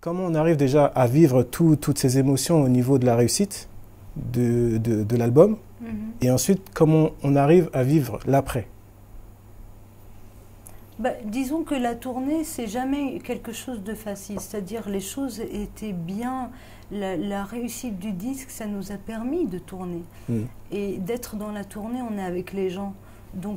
Comment on arrive déjà à vivre toutes ces émotions au niveau de la réussite de l'album? Et ensuite, comment on arrive à vivre l'après? Disons que la tournée, c'est jamais quelque chose de facile. C'est-à-dire, les choses étaient bien. La réussite du disque, ça nous a permis de tourner. Et d'être dans la tournée, on est avec les gens. Donc,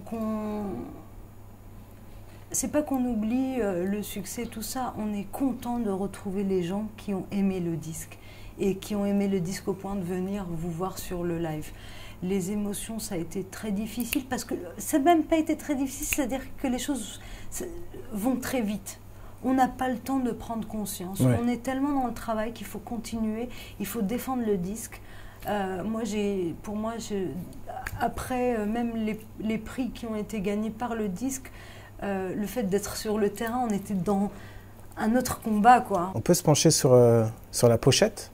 c'est pas qu'on oublie le succès, tout ça. On est content de retrouver les gens qui ont aimé le disque. Et qui ont aimé le disque au point de venir vous voir sur le live. Les émotions, ça a été très difficile parce que ça n'a même pas été très difficile, c'est-à-dire que les choses vont très vite. On n'a pas le temps de prendre conscience. Ouais. On est tellement dans le travail qu'il faut continuer, il faut défendre le disque. Après même les prix qui ont été gagnés par le disque, le fait d'être sur le terrain, on était dans un autre combat, quoi. On peut se pencher sur la pochette.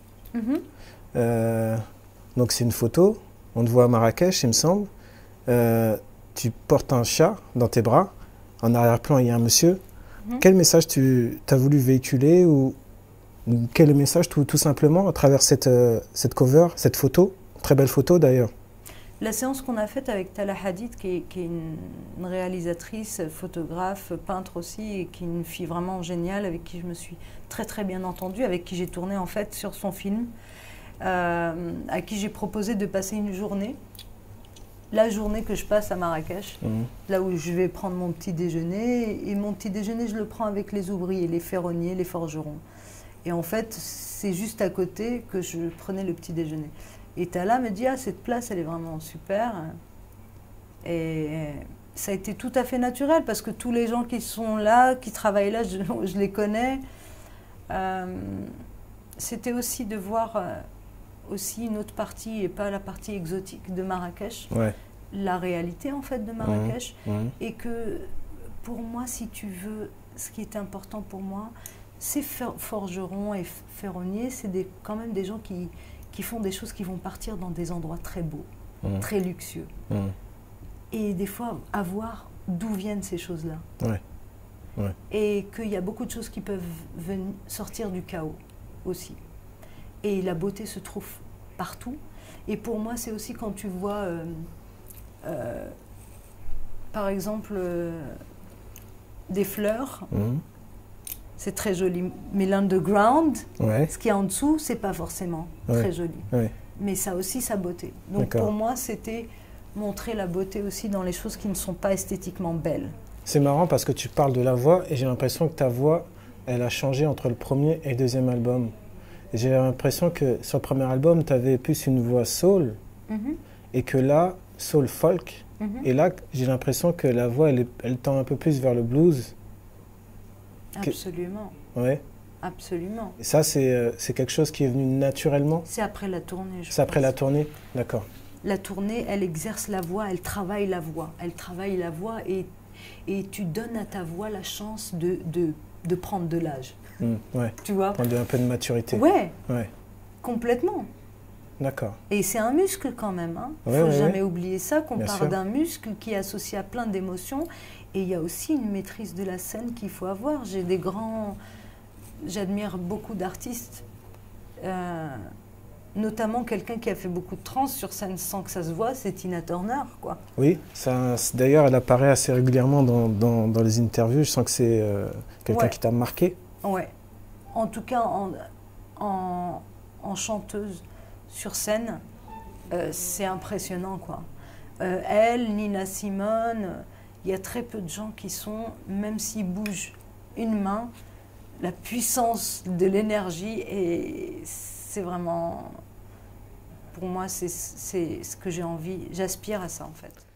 Donc c'est une photo. On te voit à Marrakech, il me semble. Tu portes un chat dans tes bras. En arrière-plan, il y a un monsieur. Quel message tu as voulu véhiculer ou quel message tout simplement à travers cette cover, cette photo? Très belle photo d'ailleurs. La séance qu'on a faite avec Tala Hadid, qui est une réalisatrice, photographe, peintre aussi, et qui est une fille vraiment géniale, avec qui je me suis très très bien entendue, avec qui j'ai tourné en fait sur son film. À qui j'ai proposé de passer une journée, la journée que je passe à Marrakech, là où je vais prendre mon petit déjeuner, et mon petit déjeuner je le prends avec les ouvriers, les ferronniers, les forgerons. Et en fait c'est juste à côté que je prenais le petit déjeuner. Et Tala me dit, ah, cette place elle est vraiment super, et ça a été tout à fait naturel parce que tous les gens qui sont là, qui travaillent là, je les connais. C'était aussi de voir aussi une autre partie et pas la partie exotique de Marrakech, la réalité en fait de Marrakech, et que pour moi, si tu veux, ce qui est important pour moi, ces forgerons et ferronniers, c'est quand même des gens qui font des choses qui vont partir dans des endroits très beaux, très luxueux, et des fois à voir d'où viennent ces choses-là, et qu'il y a beaucoup de choses qui peuvent sortir du chaos aussi. Et la beauté se trouve partout. Et pour moi, c'est aussi quand tu vois, par exemple, des fleurs, c'est très joli. Mais l'underground, ce qui est en dessous, c'est pas forcément très joli. Mais ça a aussi sa beauté. Donc pour moi, c'était montrer la beauté aussi dans les choses qui ne sont pas esthétiquement belles. C'est marrant parce que tu parles de la voix et j'ai l'impression que ta voix, elle a changé entre le premier et le deuxième album. J'ai l'impression que sur le premier album, tu avais plus une voix soul, et que là, soul folk, et là, j'ai l'impression que la voix, elle tend un peu plus vers le blues. Absolument. Ouais. Absolument. Et ça, c'est quelque chose qui est venu naturellement? C'est après la tournée, je pense. C'est après la tournée? D'accord. La tournée, elle exerce la voix, elle travaille la voix. Elle travaille la voix et tu donnes à ta voix la chance de prendre de l'âge. Tu vois, prendre un peu de maturité. Ouais. Complètement. D'accord. Et c'est un muscle quand même. Il ne faut jamais oublier ça, qu'on parle d'un muscle qui est associé à plein d'émotions. Et il y a aussi une maîtrise de la scène qu'il faut avoir. J'admire beaucoup d'artistes, notamment quelqu'un qui a fait beaucoup de trance sur scène sans que ça se voit, c'est Tina Turner, quoi. Oui, d'ailleurs, elle apparaît assez régulièrement dans les interviews. Je sens que c'est quelqu'un qui t'a marqué. Ouais. En tout cas, en chanteuse sur scène, c'est impressionnant, quoi. Elle, Nina Simone, il y a très peu de gens qui sont, même s'ils bougent une main, la puissance de l'énergie, et c'est vraiment, pour moi, c'est ce que j'ai envie, j'aspire à ça en fait.